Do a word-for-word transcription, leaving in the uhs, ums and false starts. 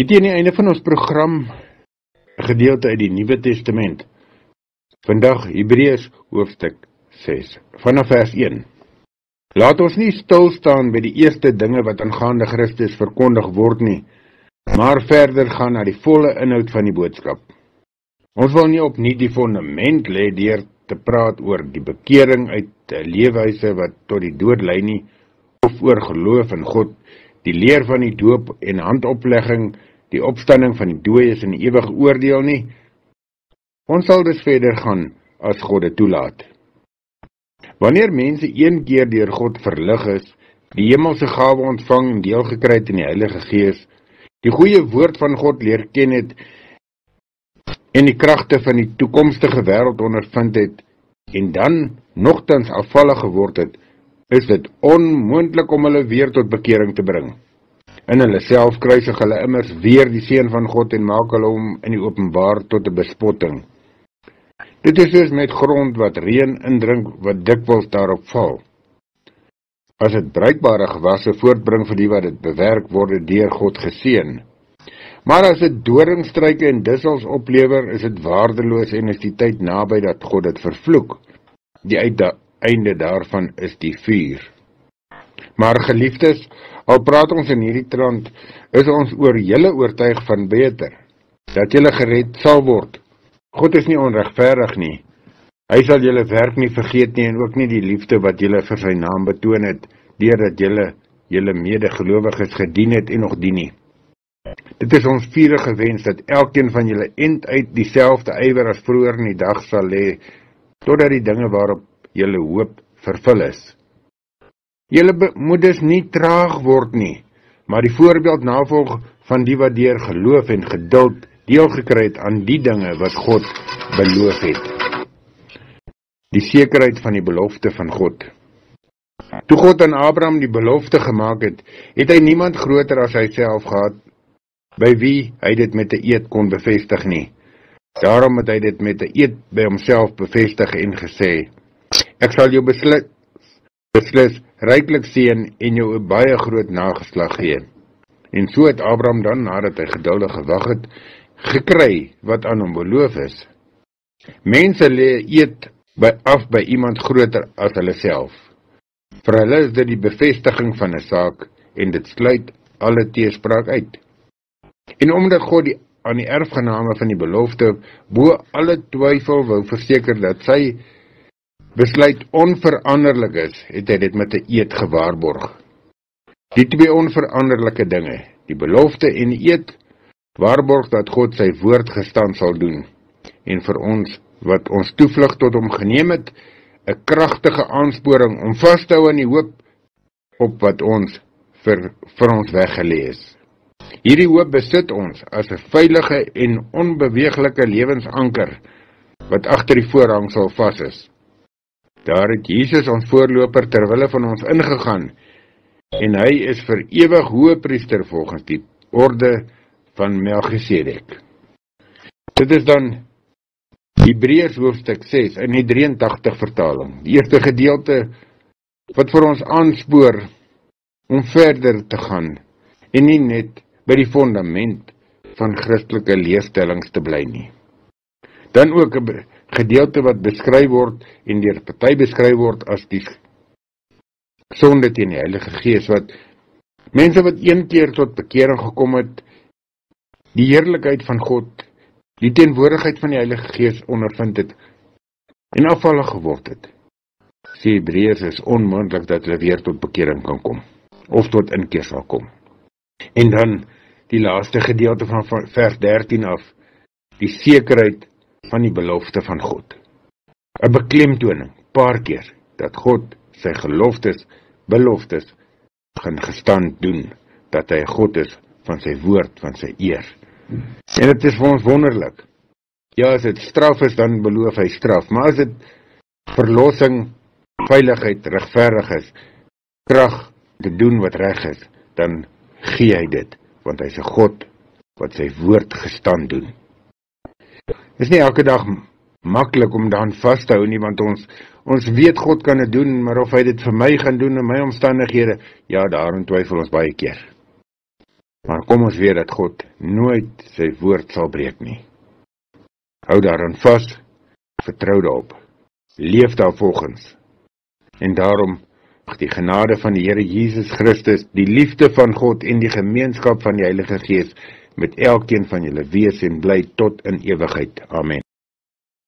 Dit is aan die einde van ons program, 'n gedeelte uit die Nuwe Testament. Vandag Hebreërs hoofstuk ses, vanaf vers een. Laat ons nie stil staan by die eerste dinge wat aangaande Christus verkondig word nie, maar verder gaan na die volle inhoud van die boodskap. Ons wil nie opnuut die fondament lê deur te praat oor die bekering uit 'n leefwyse wat tot die dood lei nie, of oor geloof in God, die leer van die doop en handoplegging, die opstanding van die dooies en die ewige oordeel nie. Ons sal dus verder gaan as God dit toelaat. Wanneer mense een keer deur God verlig is, die hemelse gawe ontvang en deel gekry het in die Heilige Gees, die goeie woord van God leer ken het en die kragte van die toekomstige wêreld ondervind het en dan nogtans afvallig geword het, is dit onmoontlik om hulle weer tot bekering te bring. In hulle self kruisig hulle immers weer die Seun van God en maak hulle hom in die openbaar tot 'n bespotting. Dit is soos met grond wat reën indrink wat dikwels daarop val. As dit bruikbare gewasse voortbring vir die wat dit bewerk, word dit deur God geseën. Maar as dit doringstruike en dussels oplewer, is dit waardeloos en is die tyd naby dat God dit vervloek. Die uiteinde daarvan is die vuur. Maar geliefdes, al praat ons in hierdie trant, is ons oor julle oortuig van beter, dat julle gered sal word. God is nie onregverdig nie. Hy sal julle werk nie vergeet nie en ook nie die liefde wat julle vir sy naam betoon het, deurdat julle julle medegelowiges gedien het en nog dien nie. Dit is ons vurige wens dat elkeen van julle end uit dieselfde ywer as vroeër in die dag sal lê, totdat die dinge waarop julle hoop vervul is. Julle moet dus nie traag word nie, maar die voorbeeld navolg van die wat deur geloof en geduld deel gekry het aan die dinge wat God beloof het. Die sekerheid van die belofte van God. Toe God aan Abraham die belofte gemaak het, het hy niemand groter as hy self gehad, by wie hy dit met 'n eed kon bevestig nie. Daarom het hy dit met 'n eed by homself bevestig en gesê, ek sal jou beslis, beslis ryklik seën en jou 'n baie groot nageslag gee. En so het Abraham dan, nadat hy geduldig gewag het, gekry wat aan hom beloof is. Mense lê eed by, af by iemand groter as hulle self. Vir hulle is dit die bevestiging van 'n saak en dit sluit alle teespraak uit. En omdat God die, aan die erfgename van die belofte bo alle twyfel wou verseker dat sy besluit onveranderlik is, het hy dit met 'n eed gewaarborg. Die twee onveranderlike dinge, die belofte en die eed, waarborg dat God sy woord gestand sal doen, en vir ons, wat ons toevlug tot hom geneem het, 'n kragtige aansporing om vas te hou aan die hoop op wat ons vir, vir ons weggelê is. Hierdie hoop besit ons as 'n veilige en onbeweeglike lewensanker, wat agter die voorhang sal vas is. Daar het Jesus ons voorloper terwille van ons ingegaan, en hy is vir ewig hoëpriester volgens die orde van Melchisedek. Dit is dan Hebreërs hoofstuk ses in die drieëntagtig vertaling, die eerste gedeelte wat vir ons aanspoor om verder te gaan en nie net by die fondament van Christelike leerstellings te bly nie. Dan ook 'n gedeelte wat beskryf word en deur party beskryf word as die sonde teen die Heilige Gees, wat mense wat een keer tot bekering gekom het, die heerlikheid van God, die teenwoordigheid van die Heilige Gees ondervind het en afvallig geword het. Sê Hebreërs is onmoontlik dat hulle weer tot bekering kan kom of tot inkeer sal kom. En dan die laaste gedeelte van vers dertien af, die sekerheid van die belofte van God. 'n Beklemtoning, paar keer, dat God sy geloftes, beloftes, gaan gestand doen, dat hy God is van sy woord, van sy eer. En dit is vir ons wonderlik. Ja, as dit straf is, dan beloof hy straf, maar as dit verlossing, veiligheid, regverdig is, krag te doen wat reg is, dan gee hy dit, want hy is 'n God wat sy woord gestand doen. Dit is nie elke dag maklik om daan vas te hou nie, want ons ons weet God kan dit doen, maar of hy dit vir my gaan doen in my omstandighede, ja, daarin twyfel ons baie keer. Maar kom ons weet dat God nooit sy woord sal breek nie. Hou daaraan vas, vertrou daarop, leef daarvolgens. En daarom mag die genade van die Here Jesus Christus, die liefde van God en die gemeenskap van die Heilige Gees met elkeen van julle wees en bly tot in ewigheid. Amen.